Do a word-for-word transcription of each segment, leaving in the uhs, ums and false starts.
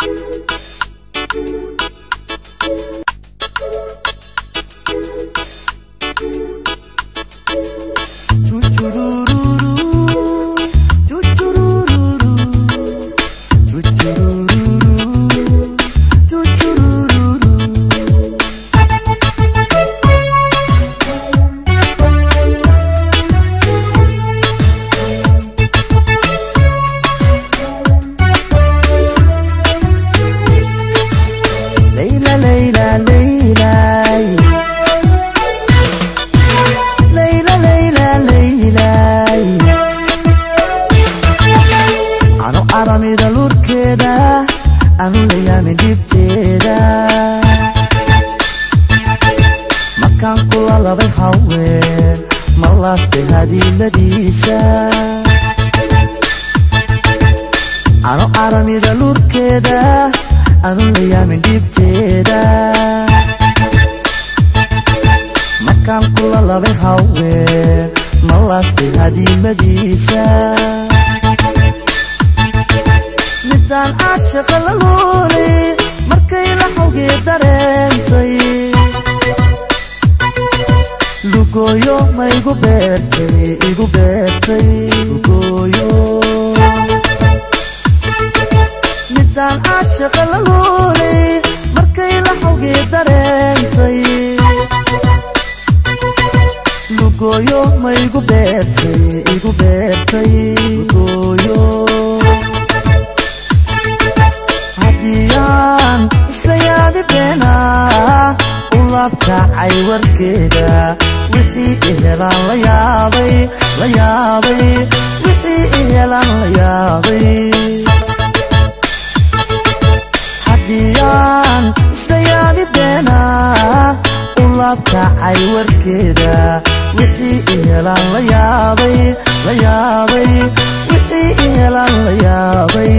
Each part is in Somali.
aramida lurkeeda anu layaamin dhibteeda markaan kula labay haween mar laastay hadiiladiisa anu aramida lurkeeda anu layaamin dhibteeda markaan kula labay haween mar laastay hadiiladiisa midaan caashaqa la luulay markay la xawgii dareentay lugooyo ma igu beertay igu beertay lugooyo midaan caashaqa la luulay markay la xawgii dareentay lugooyo ma igu beertay igu beertay lugooyo hadiyaan isla yaabi beena u laabkacay warkeeda wixii i helaan la yaabay la yaabay wixii i helaan la yaabay hadiyaan isla yaabi beena u laabkacay warkeeda wixii i helaan la yaabay la yaabay wixii i helaan la yaabay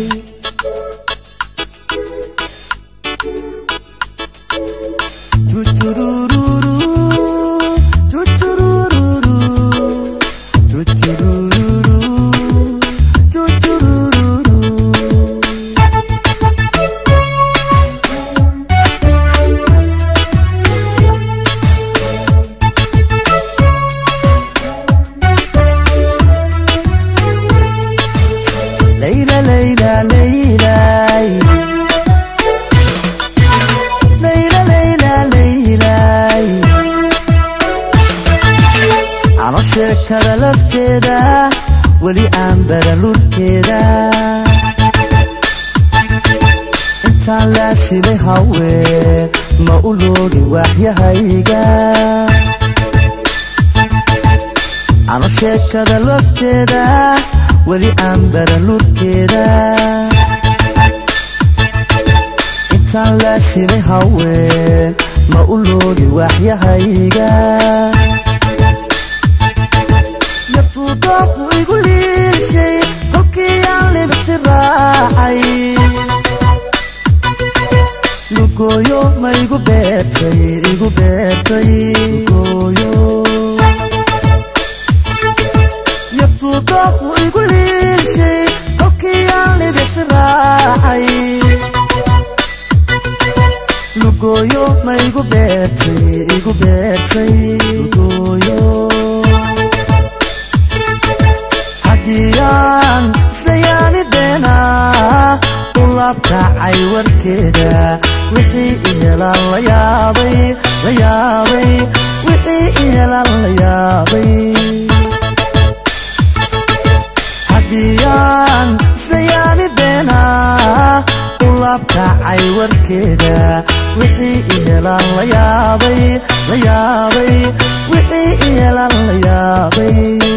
Layla Layla Layla Layla Layla Layla Ana sheekada lafteeda weli aan baran lurkeeda intaan la silay haween ma u loogi waxyahayga ana sheekada lafteeda weli aan baran lurkeeda intaan la silay haween ma u loogi waxyahayga naftu dooqu igu liishay kolkii aan libicsi raacay lugooyo ma igu beertay igu beertay lugooyo naftu dooqu igu liishay kolkii aan libicsi raacay lugooyo ma igu beertay igu beertay lugooyo hadiyaan isla yaabi beena u laabkacay warkeeda wixii i helaan la yaabay la yaabay wixii i helaan la yaabay hadiyaan isla yaabi beena u laabkacay warkeeda wixii i helaan la yaabay la yaabay wixii i helaan la yaabay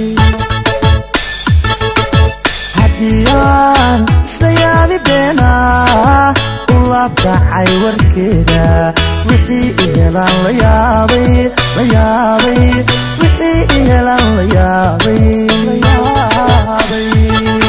hadiyaan isla yaabi beena u laabkacay warkeeda wixii i helaan la yaabay la yaabay wixii i helaan la yaabay la yaabay